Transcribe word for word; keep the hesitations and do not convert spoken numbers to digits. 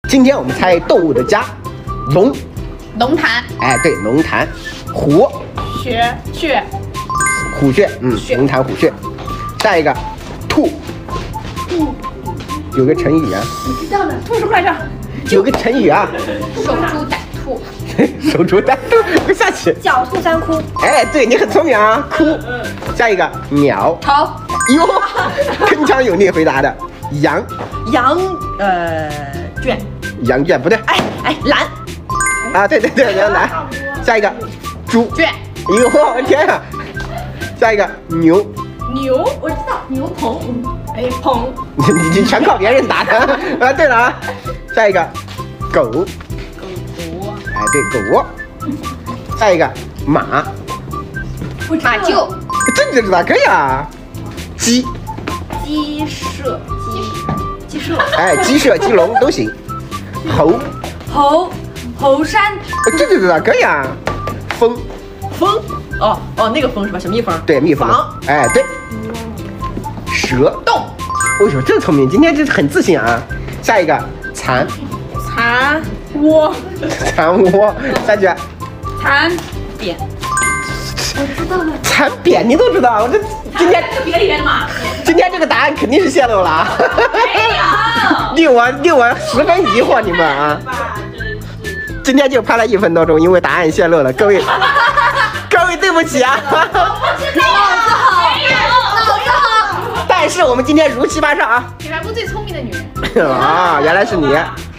今天我们猜动物的家，龙， 龙潭， 哎，对，龙潭，虎， 穴穴， 虎穴，嗯，龙潭虎穴。下一个，兔， 兔， 有个成语啊， 我知道了，兔什么来着？ 有个成语啊， 守株待兔， 守株待兔，快下去。 狡兔三窟， 哎，对你很聪明啊，哭。下一个，鸟， 巢， 哟，铿锵有力回答的，羊， 羊呃圈， 羊圈不对， 哎哎蓝， 啊，对对对，羊来。下一个，猪， 圈， 哟，我天啊！下一个，牛， 牛我知道牛棚， 哎鹏， 你你全靠别人打的。啊，对了啊，下一个，狗， 狗哎，对，狗。下一个，马， 马厩， 这你就知道，可以啊。鸡， 鸡舍鸡鸡舍， 哎，鸡舍、鸡笼都行。猴， 猴猴山这就知道，可以啊。蜂， 蜂，哦哦那个蜂是吧？小蜜蜂， 对，蜜蜂房， 哎，对。蛇， 洞， 为什么这聪明？今天这是很自信啊。下一个，蚕， 蚕窝蚕窝。下去， 蚕匾， 蚕匾你都知道，我这今天这个别里面的嘛， 今天这个答案肯定是泄露了啊！ 没有， 令我令我十分疑惑你们啊！今天就拍了一分多钟，因为答案泄露了，各位各位对不起啊！ 脑子好，没有，脑子好， 但是我们今天如期发上啊！ 你还不最聪明的女人。 啊，原来是你。